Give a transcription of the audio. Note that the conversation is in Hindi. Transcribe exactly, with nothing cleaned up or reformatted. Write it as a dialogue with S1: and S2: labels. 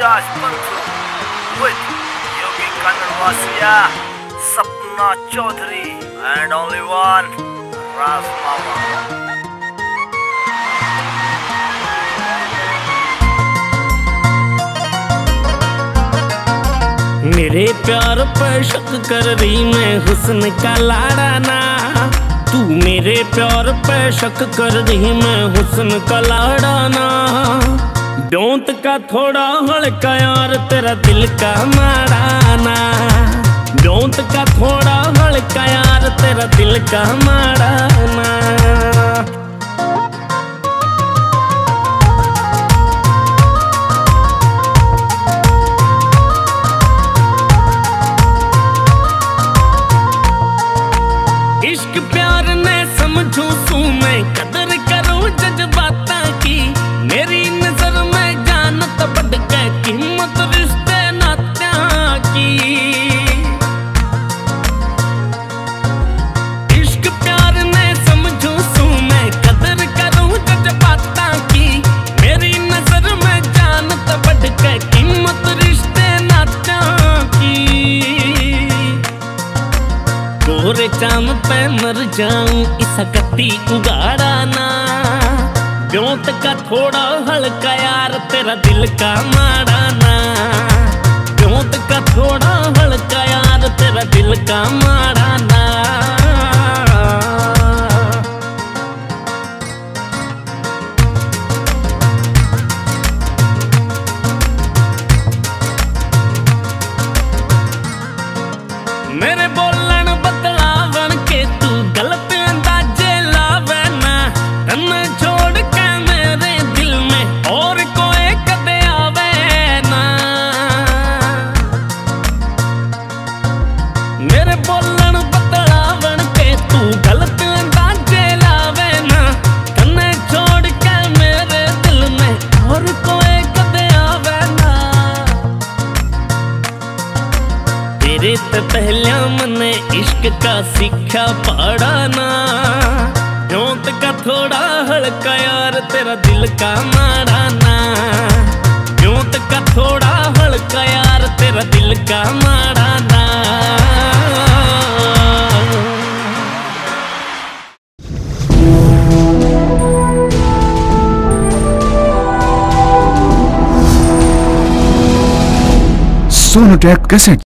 S1: Viraj Panthu with Yogi Kannadwasiya, Sapna Chaudhary, and only one, Raz Mama.
S2: मेरे प्यार पर शक कर रही मैं हुस्न का लाड़ा ना, तू मेरे प्यार पर शक कर रही मैं हुस्न का लाड़ा ना। ब्योंत का थोड़ा हल्का यार तेरा दिल का माड़ा ना, ब्योंत का थोड़ा हल्का यार तेरा दिल का माड़ा ना। इश्क प्यार ने समझू सू मैं कदर करूं जज्बातां की, मेरी नजर में जानत बढ़ के कीमत रिश्ते नात्यां की। इश्क प्यार ने समझू सू मैं कदर करूं जज्बातां की, मेरी नजर में जानत बढ़ के कीमत रिश्ते नात्यां की। गोरे चाम पे मर जाऊं इसा कत्ती उगाड़ा ना, ब्योंत का थोड़ा हल्का यार तेरा दिल का माड़ा ना, ब्योंत का थोड़ा हल्का यार तेरा दिल का माड़ा ना। मेरे बोलन बतलावन के तू गलत अंदाजे लावे ना, तन छोड़ के मेरे दिल में और कोई कदे आवे ना। मेरे बोलन बतलावन के तू गलत अंदाजे लावे ना, तन छोड़ के मेरे दिल में और कोई कदे आवे ना। तेरे तो पहले मने इश्क का सीखा पढ़ा ना, ब्योंत का थोड़ा हल्का यार तेरा दिल का माड़ा ना, ब्योंत का थोड़ा हल्का यार तेरा दिल का माड़ा ना।
S3: Sonotek cassette.